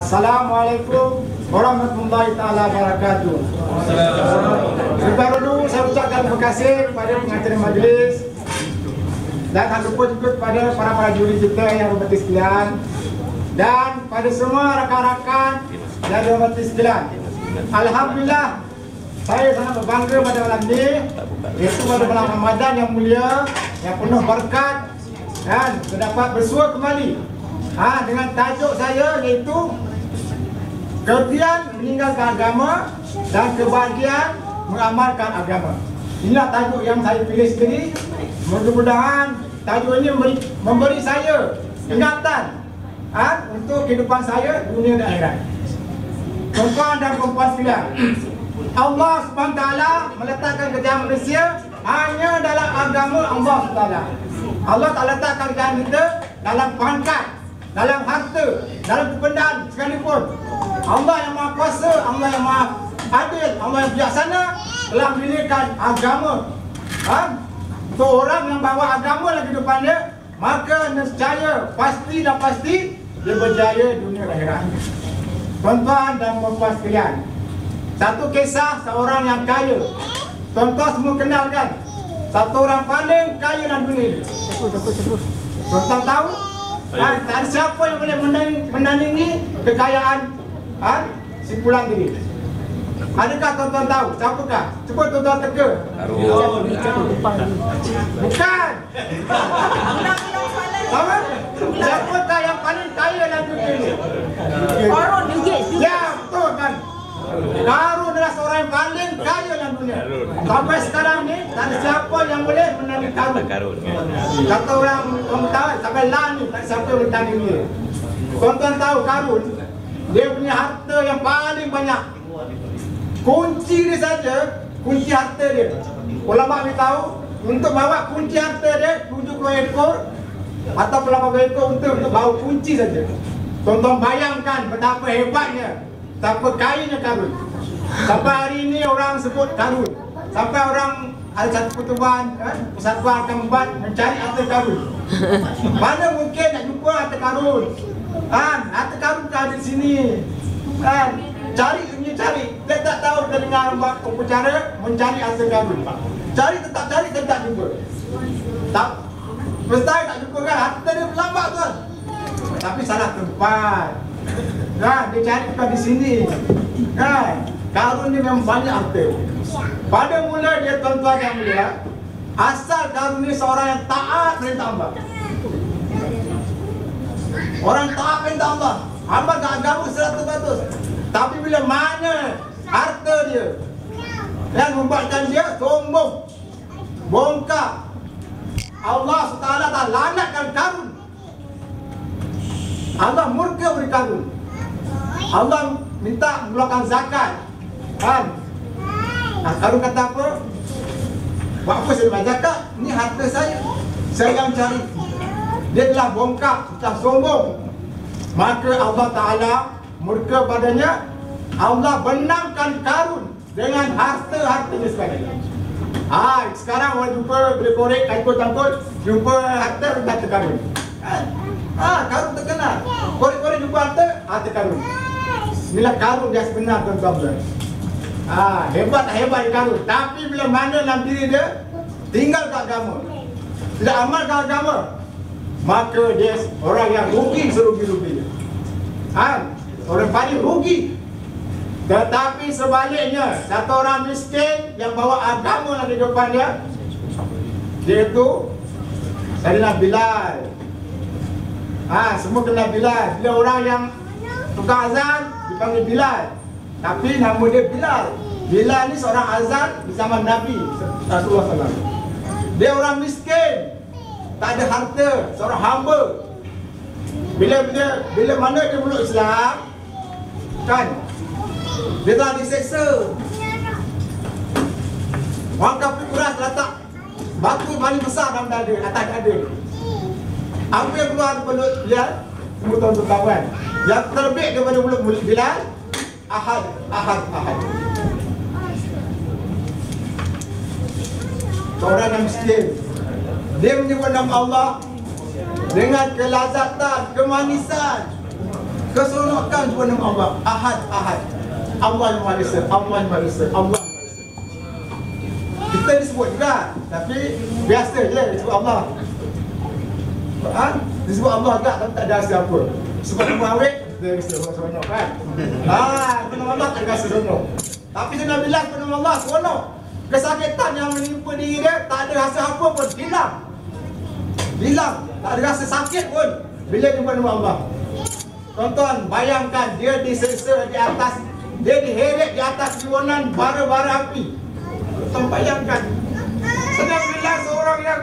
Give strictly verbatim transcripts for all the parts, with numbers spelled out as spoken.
Assalamualaikum warahmatullahi taala wabarakatuh. Sebelum dulu saya ucapkan terima kasih kepada pengacara majlis dan tak lupa juga kepada para para juri kita yang hormati sekalian dan pada semua rakan-rakan yang hormati sekalian. Alhamdulillah, saya sangat berbangga pada malam ini, iaitu pada malam Ramadan yang mulia, yang penuh berkat dan terdapat bersua kembali ha, dengan tajuk saya iaitu kemudian meninggalkan agama dan kebahagiaan mengamalkan agama. Inilah tajuk yang saya pilih sendiri. Mudah-mudahan tajuk ini memberi, memberi saya ingatan ha, untuk kehidupan saya dunia dan akhirat. Tuan-tuan dan puan-puan sekalian, Allah subhanahu wa taala meletakkan kerjaan manusia hanya dalam agama Allah subhanahu wa taala. Allah tak letakkan kerjaan kita dalam pangkat, dalam harta, dalam kepandaan sekalipun. Allah yang Maha Kuasa, Allah yang Maha Adil, Allah yang bijaksana telah memilihkan agama. Ha? Untuk orang yang bawa agama dalam kehidupannya, maka nescaya pasti dan pasti dia berjaya dunia dan akhirat. Tuan-tuan dan puan-puan sekalian, satu kisah seorang yang kaya. Tuan-tuan semua kenal kan? Satu orang paling kaya dalam dunia. Tuan-tuan tahu? Ha, tak ada siapa yang boleh menandingi kekayaan ha, si pulang diri. Adakah tuan-tuan tahu? Siapakah? Cuba tuan-tuan teka. Bukan. Apa? Siapakah yang paling kaya dalam dunia ini? Qarun juga. Ya, betul kan? Qarun adalah seorang yang paling kaya dalam dunia. Sampai sekarang ni tak ada siapa yang boleh menandingi Qarun. Kata orang pengetahuan sampai lah ni tak ada siapa yang menandingi dia. Tuan-tuan tahu Qarun, dia punya harta yang paling banyak. Kunci dia saja, kunci harta dia. Ulama beritahu untuk bawa kunci harta dia tujuh puluh ekor atau lapan puluh ekor untuk untuk bawa kunci saja. Tuan-tuan bayangkan betapa hebatnya, betapa kayanya Qarun. Sampai hari ini orang sebut Qarun. Sampai orang ada satu pertubuhan, eh, persatuan akan membuat mencari harta Qarun. Mana mungkin nak jumpa harta Qarun? Kan, harta Qarun tak ada di sini. Kan, cari punya cari. Dia tak tahu dia dengar buat upacara mencari harta Qarun. Cari tetap cari tetap jumpa. Tak, mesti tak jumpa kan? Harta dia lambat tuan. Tapi salah tempat. Kan, dia cari bukan di sini. Kan, Qarun ni memang banyak harta. Pada mula dia tuan-tuan yang mulia, asal Qarun ni seorang yang taat perintah Allah. Orang taat perintah Allah, amal ke agama seratus peratus. Tapi bila mana harta dia yang membuatkan dia sombong, bongkar, Allah subhanahu wa taala tak lanatkan Qarun. Allah murka beri Qarun. Allah minta mengeluarkan zakat. Kan? Nah, Qarun kata apa? Buat apa saya bayar zakat? Ini harta saya. Saya yang cari. Dia telah bongkar, telah sombong. Maka Allah Ta'ala murka padanya. Allah benamkan Qarun dengan harta-hartanya sebagainya. Ah, sekarang orang jumpa boleh korek, kaikut-kaikut, jumpa harta, harta Qarun. Ah, Qarun terkenal. Korek-korek jumpa harta, harta Qarun. Inilah Qarun dia sebenar, tuan-tuan. Ah, hebat tak hebat Qarun. Tapi bila mana dalam diri dia tinggal ke agama, tidak amal ke agama, maka dia orang yang rugi serugi-ruginya. Ah, orang paling rugi. Tetapi sebaliknya, satu orang miskin yang bawa agama dalam kehidupan dia, dia itu adalah Bilal. Ah, semua kenal Bilal. Bila orang yang tukang azan dipanggil Bilal, tapi nama dia Bilal. Bilal ni seorang azan di zaman Nabi Rasulullah sallallahu alaihi wasallam. Dia orang miskin, tak ada harta, seorang hamba. Bila bila bila mana dia meluk Islam, kan? Dia telah diseksa. Orang kafir Quraisy letak batu paling besar dalam dada, atas dada. Apa yang keluar daripada mulut Bilal? Semua tuan-tuan kawan. Yang terbit daripada mulut Bilal, Ahad, Ahad, Ahad. Seorang yang miskin, dia menyebut nama Allah dengan kelazatan, kemanisan. Keseronokan juga nama Allah. Ahad, Ahad. Allah yang Maha Esa, Allah yang Maha Esa, Allah yang Maha Esa. Kita disebut juga, tapi biasa je disebut Allah. Quran disebut Allah juga, tapi tak ada siapa. Sebab nama awet, dia rasa seronok kan. Haa, nama Allah tak rasa seronok. Tapi saya nak bilang nama Allah seronok. Kesakitan yang menimpa diri dia, tak ada rasa apa pun, hilang. Hilang, tak ada rasa sakit pun bila jumpa nama Allah. Tonton, bayangkan dia disesa di atas, dia diheret di atas tiwonan bara-bara api. Tonton bayangkan. Sedang bilang seorang yang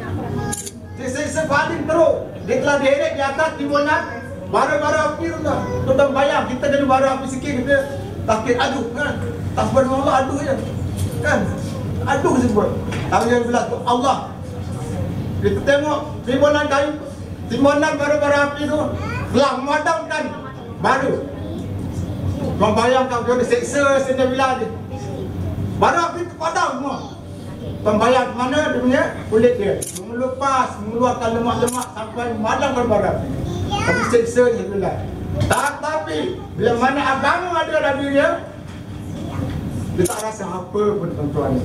disesa paling teruk, dia telah diheret di atas tiwonan bara-bara api tu. Tonton bayang, kita jadi bara api sikit, kita takut aduh kan. Tak sebut nama Allah, aduh je kan. Aduh sebut. Tapi dia bilang tu Allah. Kita tengok tiwonan kayu, tiwonan bara-bara api tu telah memadamkan bara. Membayangkan dia diseksa sini bila dia. Bara api tu padam semua. Membayang mana dia punya kulit dia mengelupas, mengeluarkan lemak-lemak sampai memadamkan bara api. Tapi seksa dia bila. Tetapi bila mana agama ada dalam diri dia, dia tak rasa apa pun tuan-tuan.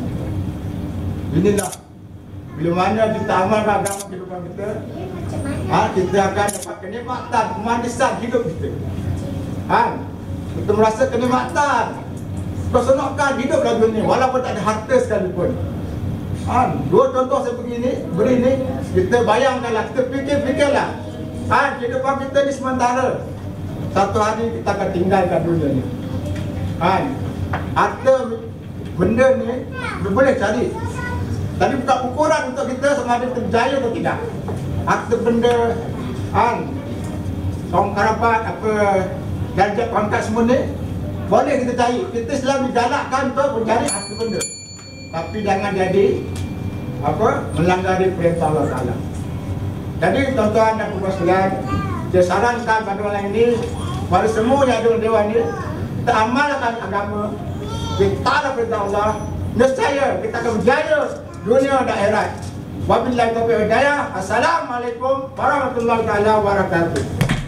Inilah bila mana kita amalkan agama kehidupan kita, ha, kita akan dapat kenikmatan, kemanisan hidup kita. Ha, kita merasa kenikmatan, keseronokan hidup dalam dunia walaupun tak ada harta sekalipun. Ha, dua contoh saya begini, beri ni, kita bayangkanlah, kita fikir-fikirlah. Ha, kehidupan kita ni sementara. Satu hari kita akan tinggalkan dunia ni. Ha, harta benda ni dia boleh cari. Tadi bukan ukuran untuk kita sama ada terjaya atau tidak. Harta benda, kan, tongkat rapat, apa, darjat pangkat semua ni boleh kita cari. Kita selalu digalakkan untuk mencari harta benda. Tapi jangan jadi apa, melanggari perintah Allah Taala. Jadi tuan-tuan dan puan sekalian, saya sarankan pada orang ini, pada semua yang ada di dewan ini, kita amalkan agama, kita taat perintah Allah, nescaya kita akan berjaya dunia dan akhirat. Wabillahi taufiq wal hidayah. Assalamualaikum warahmatullahi wabarakatuh.